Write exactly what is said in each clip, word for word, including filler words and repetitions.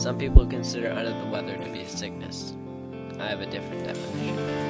Some people consider under the weather to be a sickness. I have a different definition.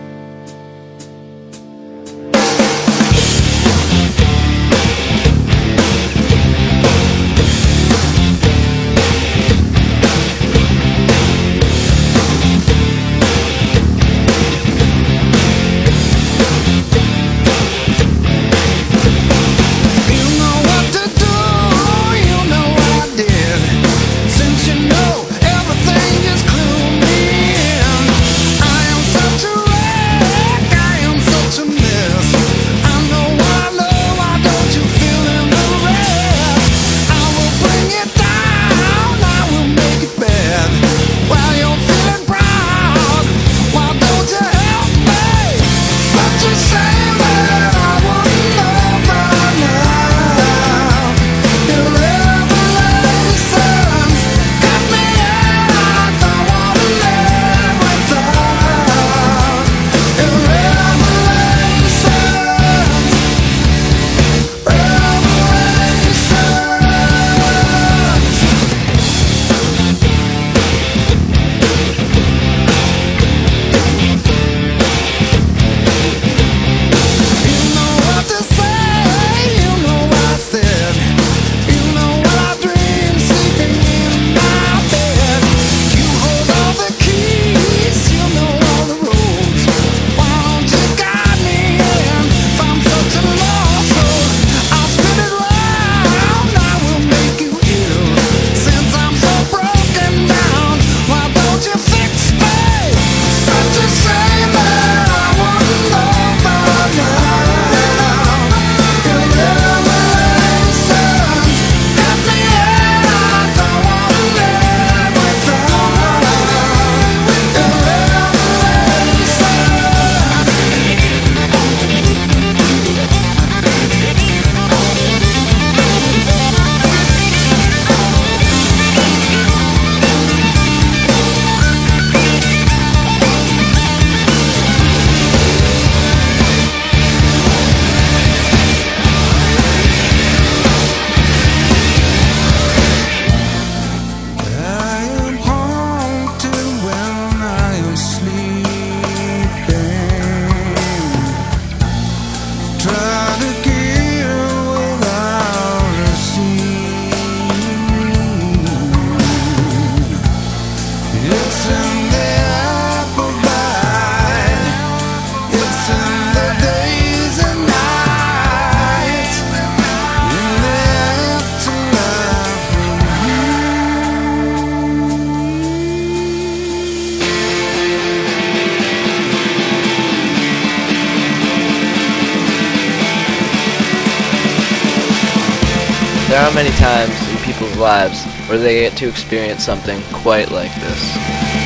There are many times in people's lives where they get to experience something quite like this.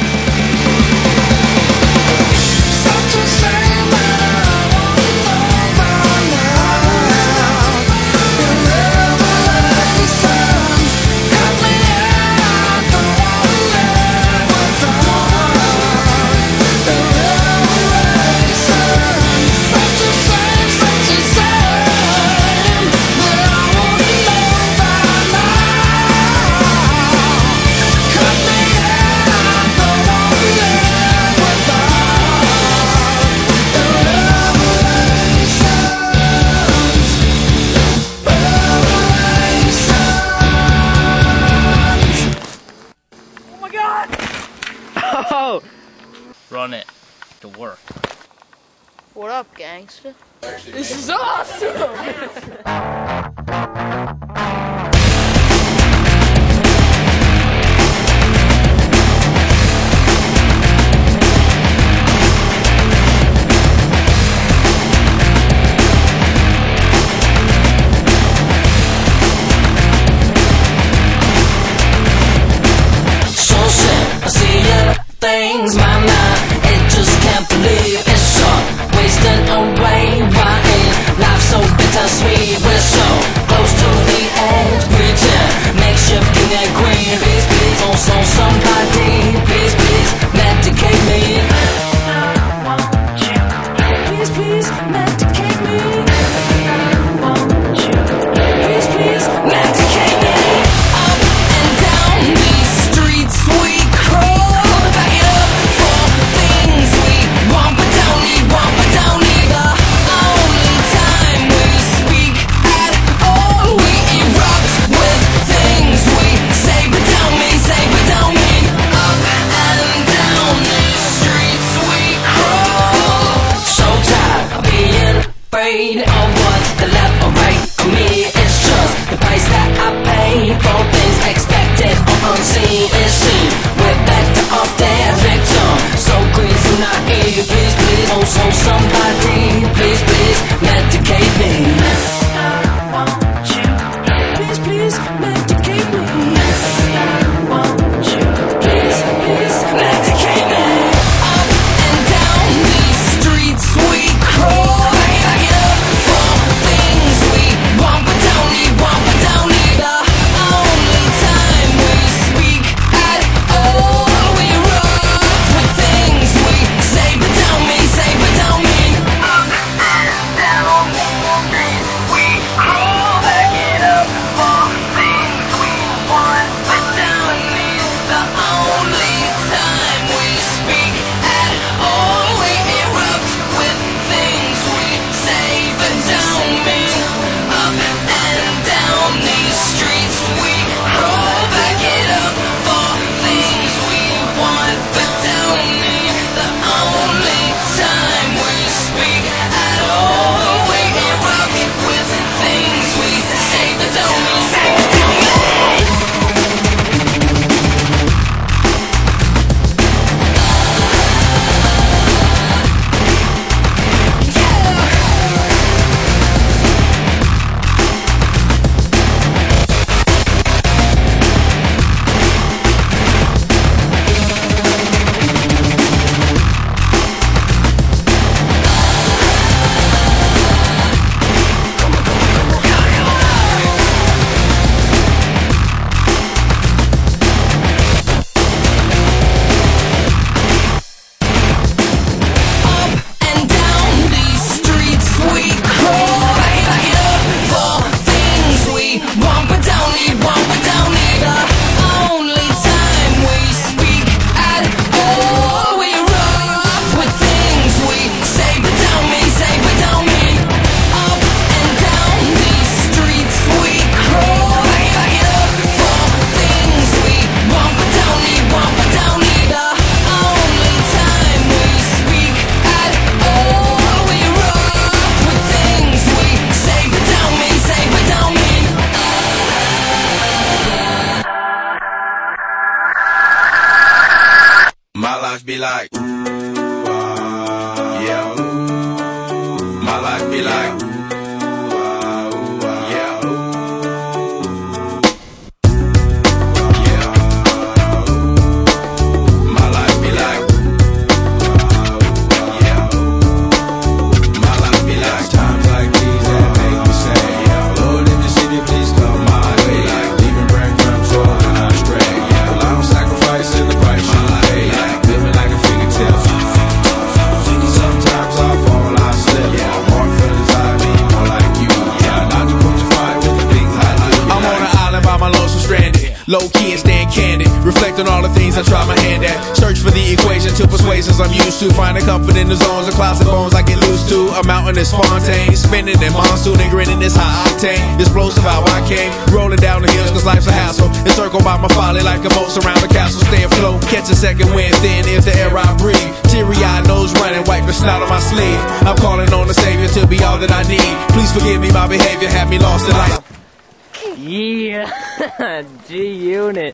Oh! Run it to work. What up, gangster? This is awesome! Things, my mind, it just can't believe it's short, wasting away. Why ain't life so bittersweet? We're so close to the edge, pretend makeshift king and queen. Please, please, don't so somebody, please, please, medicate me. I want you. Please, please, medicate me. I want you. Please, please, medicate me. Up and down these streets. afraid of what's the left or right of me. It's just the price that I pay for things expected or unseen. It's seen we're better off dead victim. So green, so naive. Please, please, oh, so somebody, please, please, medicate me. I want you. Please, please, medicate me. I want you. Please, please, medicate me. Up and down these streets we crawl. Back it up for things we want but don't need, want but don't need. The only time we speak at all, we rough with things we say but don't mean, say but don't mean. Up and down these streets we crawl. Back it up for things we want but don't need. The only time we speak at all, we erupt with things we say but don't mean. Up and down these streets we crawl. Back it up for things we want but don't need. The only time we speak at all, we erupt with things we say but don't mean. Say but don't mean. And down these streets we crawl. Back it up for things we want but don't need, want but don't need. The only time we speak at all, we rough with things we say but don't mean, say but don't mean. Up and down these streets we crawl. Back it up for things we want but don't need, want but don't need. The only time we speak at all, we rough with things we say but don't mean, say but don't mean. My life be like, ooh, ah, yeah, ooh. My life be like, ooh, ah, ooh, ah, yeah, ooh. Yeah, ooh. My life be like, ooh, ah, ooh, yeah, ooh. My life be like times like these that make me say, yeah, Lord, in the city, please come my way. Like leaving breadcrumbs rolling on stray. Yeah, well, I'm sacrificing the price you pay. Like living like a fingertip. Sometimes I fall, I slip. Yeah, more feelings I be more like you. Yeah, not to put your fire with the things I do. I'm on an island by my lonesome stranded. Low key and stand candid. Reflect on all the things I try my hand at. Search for the equation to persuasions I'm used to. Finding comfort in the zones of closet bones I get loose to. A mountain is Fontaine. Spinning in monsoon and grinning is high octane. Explosive how I came. Rolling down the hills cause life's a hassle. Encircled by my folly like a moat surround the castle. Stay afloat. Catch a second wind thin is the air I breathe. Teary eyed nose running. Wipe the snot on my sleeve. I'm calling on the Savior to be all that I need. Please forgive me my behavior. Had me lost in life. Yeah, G Unit.